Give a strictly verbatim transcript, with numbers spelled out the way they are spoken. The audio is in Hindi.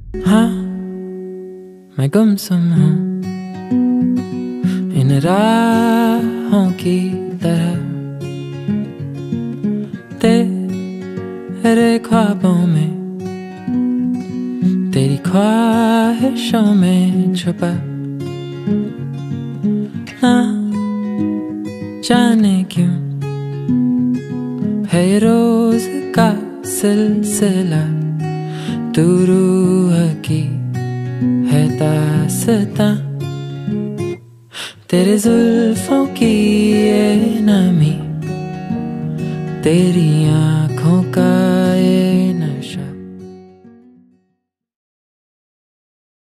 हाँ मैं गुमसुम हूँ इन राहों की तरह, तेरे ख्वाबों में, तेरी ख्वाहिशों में छुपा। ना जाने क्यों है ये रोज का सिलसिला, तू रूह की है दास्तां, तेरे जुल्फों की ये नमी, तेरी आँखों का ये